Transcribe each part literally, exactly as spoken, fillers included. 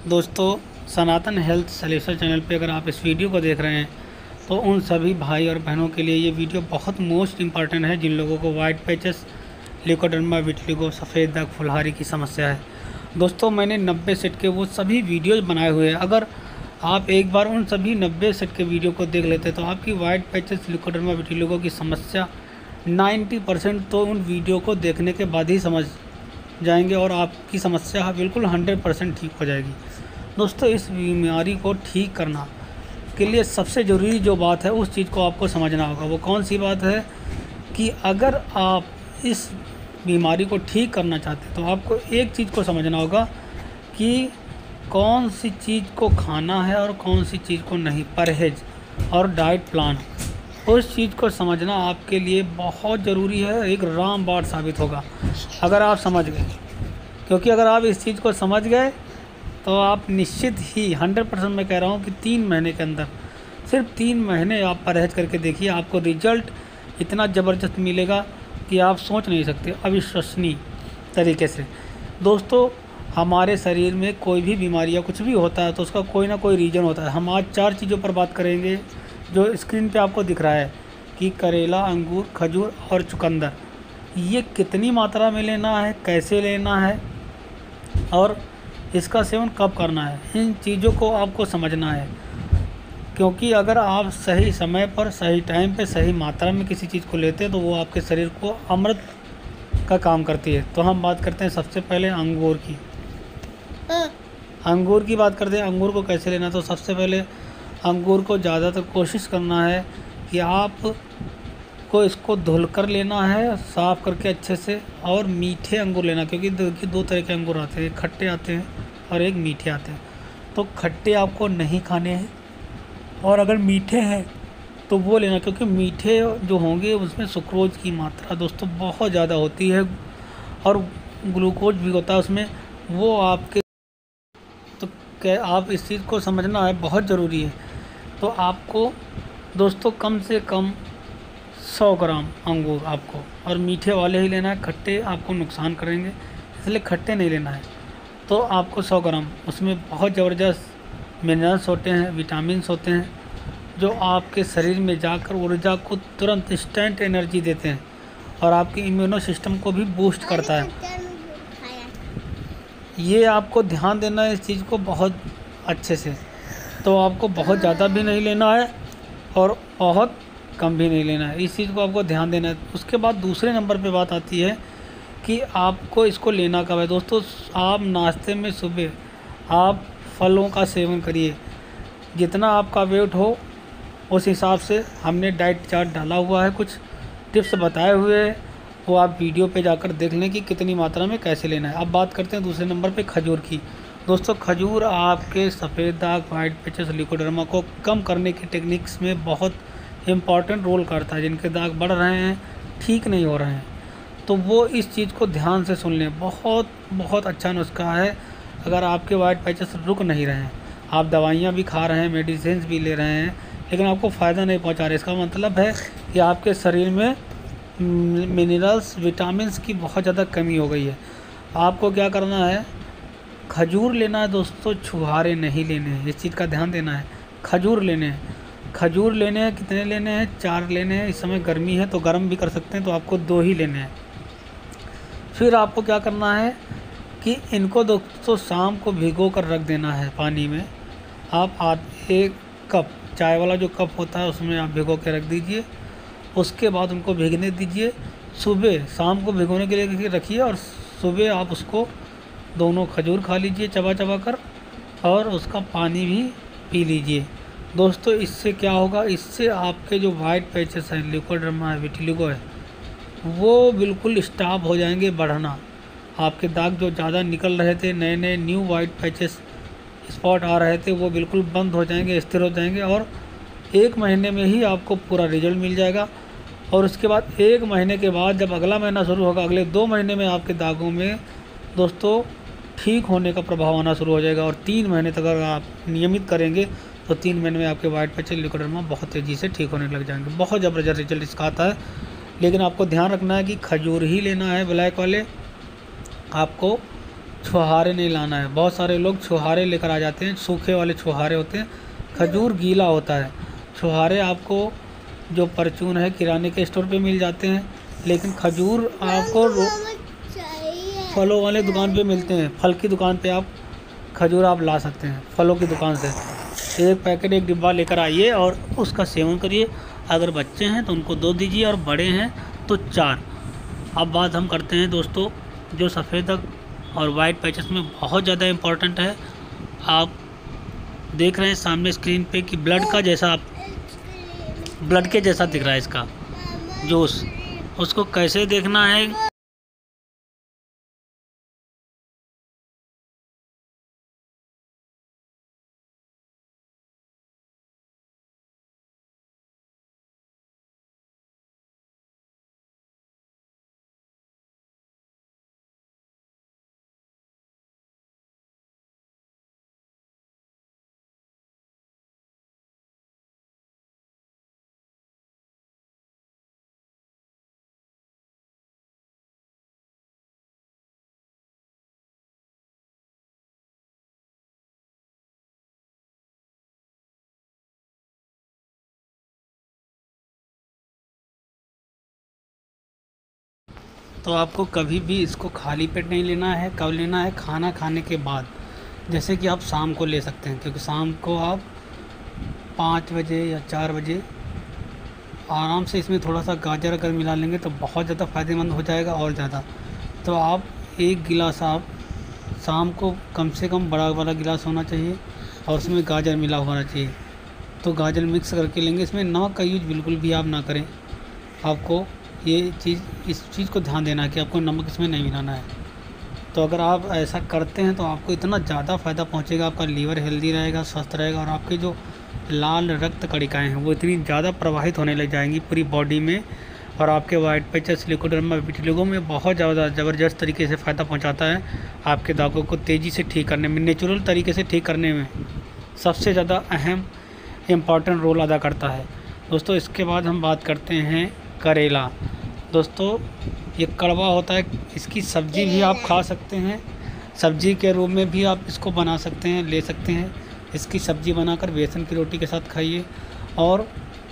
दोस्तों, सनातन health solution channel पे अगर आप इस वीडियो को देख रहे हैं तो उन सभी भाई और बहनों के लिए ये वीडियो बहुत मोस्ट इम्पॉर्टेंट है जिन लोगों को वाइट पैचेस, ल्यूकोडर्मा, विटिलिगो, सफ़ेद दाग, फुलहारी की समस्या है। दोस्तों, मैंने नब्बे सेट के वो सभी वीडियोज़ बनाए हुए हैं। अगर आप एक बार उन सभी नब्बे सेट के वीडियो को देख लेते तो आपकी वाइट पैचेस, ल्यूकोडर्मा, विटिलिगो की समस्या नाइन्टी परसेंट तो उन वीडियो को देखने के बाद ही समझ जाएंगे और आपकी समस्या बिल्कुल हंड्रेड परसेंट ठीक हो जाएगी। दोस्तों, इस बीमारी को ठीक करना के लिए सबसे ज़रूरी जो बात है उस चीज़ को आपको समझना होगा। वो कौन सी बात है कि अगर आप इस बीमारी को ठीक करना चाहते हैं तो आपको एक चीज़ को समझना होगा कि कौन सी चीज़ को खाना है और कौन सी चीज़ को नहीं। परहेज और डाइट प्लान, उस चीज़ को समझना आपके लिए बहुत ज़रूरी है, एक रामबाण साबित होगा अगर आप समझ गए। क्योंकि अगर आप इस चीज़ को समझ गए तो आप निश्चित ही हंड्रेड परसेंट मैं कह रहा हूँ कि तीन महीने के अंदर, सिर्फ तीन महीने आप परहेज करके देखिए, आपको रिजल्ट इतना ज़बरदस्त मिलेगा कि आप सोच नहीं सकते, अविश्वसनीय तरीके से। दोस्तों, हमारे शरीर में कोई भी बीमारी या कुछ भी होता है तो उसका कोई ना कोई रीज़न होता है। हम आज चार चीज़ों पर बात करेंगे जो स्क्रीन पे आपको दिख रहा है कि करेला, अंगूर, खजूर और चुकंदर, ये कितनी मात्रा में लेना है, कैसे लेना है और इसका सेवन कब करना है, इन चीज़ों को आपको समझना है। क्योंकि अगर आप सही समय पर, सही टाइम पे, सही मात्रा में किसी चीज़ को लेते हैं तो वो आपके शरीर को अमृत का काम करती है। तो हम बात करते हैं सबसे पहले अंगूर की। अंगूर की बात करते हैं, अंगूर को कैसे लेना। तो सबसे पहले अंगूर को ज़्यादातर कोशिश करना है कि आप को इसको धुल कर लेना है, साफ़ करके अच्छे से, और मीठे अंगूर लेना। क्योंकि देखिए दो तरह के अंगूर आते हैं, एक खट्टे आते हैं और एक मीठे आते हैं। तो खट्टे आपको नहीं खाने हैं और अगर मीठे हैं तो वो लेना, क्योंकि मीठे जो होंगे उसमें सुक्रोज की मात्रा दोस्तों बहुत ज़्यादा होती है और ग्लूकोज भी होता है उसमें, वो आपके, तो क्या आप इस चीज़ को समझना है, बहुत ज़रूरी है। तो आपको दोस्तों कम से कम सौ ग्राम अंगूर आपको, और मीठे वाले ही लेना है, खट्टे आपको नुकसान करेंगे इसलिए खट्टे नहीं लेना है। तो आपको सौ ग्राम, उसमें बहुत ज़बरदस्त मिनरल्स होते हैं, विटामिन्स होते हैं जो आपके शरीर में जाकर ऊर्जा को तुरंत इंस्टेंट एनर्जी देते हैं और आपके इम्यूनो सिस्टम को भी बूस्ट करता है। ये आपको ध्यान देना है इस चीज़ को बहुत अच्छे से। तो आपको बहुत ज़्यादा भी नहीं लेना है और बहुत कम भी नहीं लेना है, इस चीज़ को आपको ध्यान देना है। उसके बाद दूसरे नंबर पे बात आती है कि आपको इसको लेना कब है। दोस्तों, आप नाश्ते में सुबह आप फलों का सेवन करिए, जितना आपका वेट हो उस हिसाब से हमने डाइट चार्ट डाला हुआ है, कुछ टिप्स बताए हुए हैं, वो आप वीडियो पे जाकर देख लें कि कितनी मात्रा में कैसे लेना है। अब बात करते हैं दूसरे नंबर पे खजूर की। दोस्तों, खजूर आपके सफ़ेद दाग, वाइट पैचेस, ल्यूकोडर्मा को कम करने की टेक्निक्स में बहुत इम्पॉर्टेंट रोल करता है। जिनके दाग बढ़ रहे हैं, ठीक नहीं हो रहे हैं, तो वो इस चीज़ को ध्यान से सुन लें। बहुत बहुत अच्छा नुस्खा है। अगर आपके वाइट पैचेस रुक नहीं रहे हैं, आप दवाइयाँ भी खा रहे हैं, मेडिसिन भी ले रहे हैं, लेकिन आपको फ़ायदा नहीं पहुंचा रहे, इसका मतलब है कि आपके शरीर में मिनरल्स, विटामिन्स की बहुत ज़्यादा कमी हो गई है। आपको क्या करना है, खजूर लेना है दोस्तों, छुहारे नहीं लेने हैं, इस चीज़ का ध्यान देना है। खजूर लेने हैं, खजूर लेने हैं, कितने लेने हैं, चार लेने हैं। इस समय गर्मी है तो गर्म भी कर सकते हैं, तो आपको दो ही लेने हैं। फिर आपको क्या करना है कि इनको दोस्तों शाम को भिगो कर रख देना है पानी में। आप आधे एक कप, चाय वाला जो कप होता है उसमें आप भिगो के रख दीजिए। उसके बाद उनको भीगने दीजिए। सुबह, शाम को भिगोने के लिए रखिए और सुबह आप उसको दोनों खजूर खा लीजिए चबा चबा कर, और उसका पानी भी पी लीजिए। दोस्तों, इससे क्या होगा, इससे आपके जो वाइट पैचेस हैं, ल्यूकोडर्मा है, विटिलिगो है, वो बिल्कुल स्टॉप हो जाएंगे बढ़ना। आपके दाग जो ज़्यादा निकल रहे थे, नए नए न्यू वाइट पैचेस स्पॉट आ रहे थे, वो बिल्कुल बंद हो जाएंगे, स्थिर हो जाएंगे और एक महीने में ही आपको पूरा रिजल्ट मिल जाएगा। और उसके बाद एक महीने के बाद जब अगला महीना शुरू होगा, अगले दो महीने में आपके दागों में दोस्तों ठीक होने का प्रभाव आना शुरू हो जाएगा। और तीन महीने तक अगर आप नियमित करेंगे तो तीन महीने में आपके वाइट पैचेस, ल्यूकोडर्मा बहुत तेज़ी से ठीक होने लग जाएंगे। बहुत ज़बरदस्त रिजल्ट इसका आता है। लेकिन आपको ध्यान रखना है कि खजूर ही लेना है, ब्लैक वाले। आपको छुहारे नहीं लाना है। बहुत सारे लोग छुहारे लेकर आ जाते हैं, सूखे वाले छुहारे होते हैं, खजूर गीला होता है। छुहारे आपको जो परचून है किराने के स्टोर पे मिल जाते हैं, लेकिन खजूर आपको फलों वाले दुकान पे मिलते हैं। फल की दुकान पे आप खजूर आप ला सकते हैं फलों की दुकान से। एक पैकेट एक डिब्बा लेकर आइए और उसका सेवन करिए। अगर बच्चे हैं तो उनको दो दीजिए और बड़े हैं तो चार। अब बात हम करते हैं दोस्तों जो सफ़ेद और वाइट पैचेस में बहुत ज़्यादा इम्पोर्टेंट है। आप देख रहे हैं सामने स्क्रीन पे कि ब्लड का जैसा ब्लड के जैसा दिख रहा है इसका जूस। उसको कैसे देखना है, तो आपको कभी भी इसको खाली पेट नहीं लेना है। कब लेना है? खाना खाने के बाद। जैसे कि आप शाम को ले सकते हैं, क्योंकि शाम को आप पाँच बजे या चार बजे आराम से इसमें थोड़ा सा गाजर अगर मिला लेंगे तो बहुत ज़्यादा फ़ायदेमंद हो जाएगा और ज़्यादा। तो आप एक गिलास आप शाम को कम से कम बड़ा वाला गिलास होना चाहिए और उसमें गाजर मिला होना चाहिए। तो गाजर मिक्स करके लेंगे। इसमें नमक का यूज बिल्कुल भी आप ना करें। आपको ये चीज़ इस चीज़ को ध्यान देना है कि आपको नमक इसमें नहीं मिलाना है। तो अगर आप ऐसा करते हैं तो आपको इतना ज़्यादा फ़ायदा पहुंचेगा। आपका लीवर हेल्दी रहेगा, स्वस्थ रहेगा और आपके जो लाल रक्त कणिकाएँ हैं वो इतनी ज़्यादा प्रवाहित होने लग जाएंगी पूरी बॉडी में, और आपके वाइट पैचेस, लिकोडर्मा, विटिलिगो में बहुत ज़्यादा ज़बरदस्त तरीके से फ़ायदा पहुँचाता है। आपके दागों को तेज़ी से ठीक करने में, नेचुरल तरीके से ठीक करने में सबसे ज़्यादा अहम इम्पॉर्टेंट रोल अदा करता है दोस्तों। इसके बाद हम बात करते हैं करेला। दोस्तों ये कड़वा होता है, इसकी सब्ज़ी भी आप खा सकते हैं, सब्ज़ी के रूप में भी आप इसको बना सकते हैं, ले सकते हैं। इसकी सब्ज़ी बनाकर बेसन की रोटी के साथ खाइए। और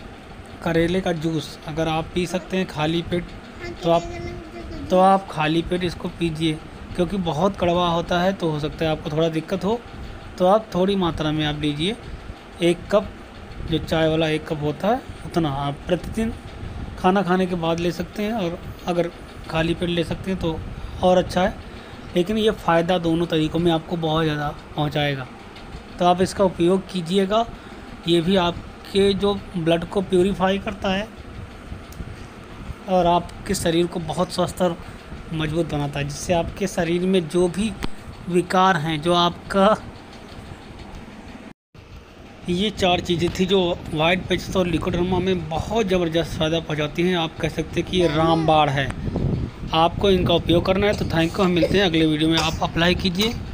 करेले का जूस अगर आप पी सकते हैं खाली पेट तो आप तो आप खाली पेट इसको पीजिए, क्योंकि बहुत कड़वा होता है। तो हो सकता है आपको थोड़ा दिक्कत हो, तो आप थोड़ी मात्रा में आप लीजिए। एक कप जो चाय वाला एक कप होता है उतना आप प्रतिदिन खाना खाने के बाद ले सकते हैं, और अगर खाली पेट ले सकते हैं तो और अच्छा है। लेकिन ये फ़ायदा दोनों तरीक़ों में आपको बहुत ज़्यादा पहुंचाएगा। तो आप इसका उपयोग कीजिएगा। ये भी आपके जो ब्लड को प्यूरीफाई करता है और आपके शरीर को बहुत स्वस्थ और मजबूत बनाता है, जिससे आपके शरीर में जो भी विकार हैं, जो आपका ये चार चीज़ें थी जो वाइट पैचेस और लिकोडर्मा में बहुत ज़बरदस्त फ़ायदा पहुंचाती हैं। आप कह सकते हैं कि ये रामबाण है। आपको इनका उपयोग करना है। तो थैंक यू। हम मिलते हैं अगले वीडियो में। आप अप्लाई कीजिए।